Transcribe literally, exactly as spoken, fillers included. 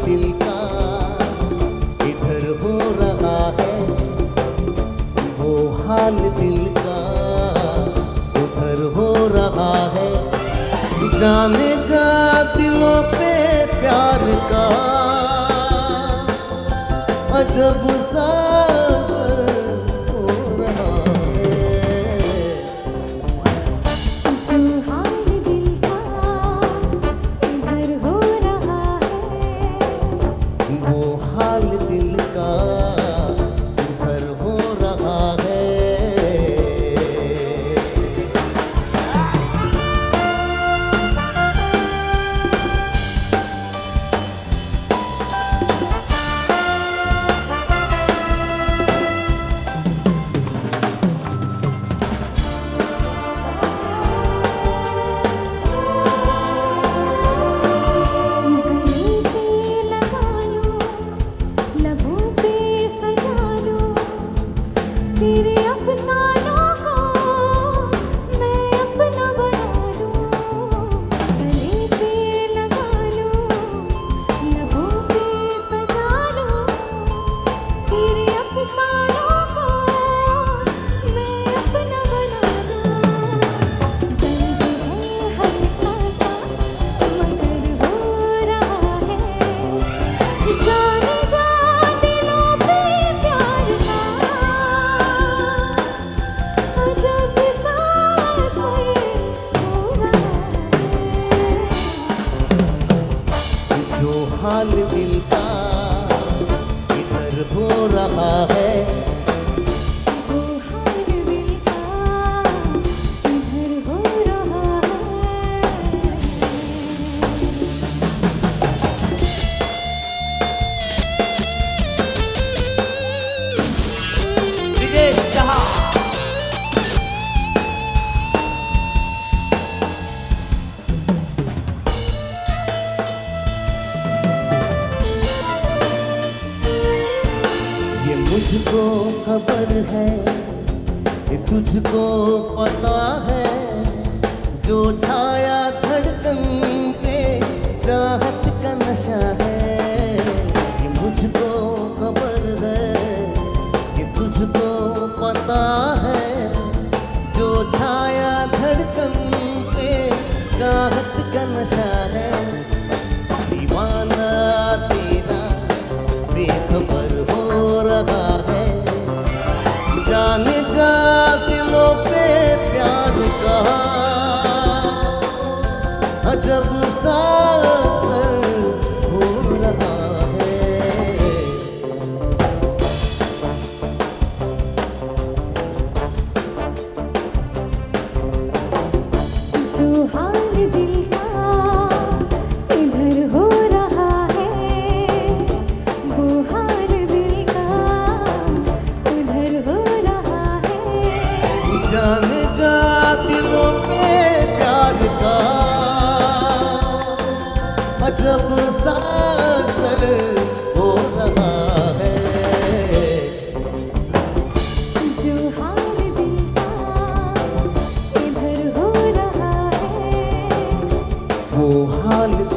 दिल का इधर हो रहा है, वो हाल दिल का उधर हो रहा है। जाने जा दिलों पे प्यार का अजब सा असर हो रहा है। जो हाल दिल का इधर हो रहा है, वो हाल दिल का उधर हो रहा है। गले से लगा लो, लबों पे सजा लो, तेरे अफसानों को मैं अपना बना लूं। गले से लगा लो, लबों पे सजा लो, तेरे अफसानों को मैं अपना बना लूं। दर्द है हल्का सा मगर हो रहा है, जाने जा दिलों पे प्यार का अजब सा असर हो रहा है। जो हाल दिल का इधर हो रहा है, वो हाल दिल का इधर हो रहा है। विजय शाह। ये मुझको खबर है, ये तुझको पता है, जो छाया धड़कन पे चाहत का नशा है। ये मुझको खबर है, ये तुझको पता है, जो छाया धड़कन पे चाहत का नशा है। दीवाना तेरा बेखबर हो रहा है, जाने जा दिलों पे प्यार का अजब सा असर हो रहा है। जो हाल दिल का इधर हो रहा है, वो हाल दिल का उधर हो रहा है। जाने जा दिलों पे प्यार का अजब सा असर हो रहा है। जो हाल दिल का इधर हो रहा है, वो हाल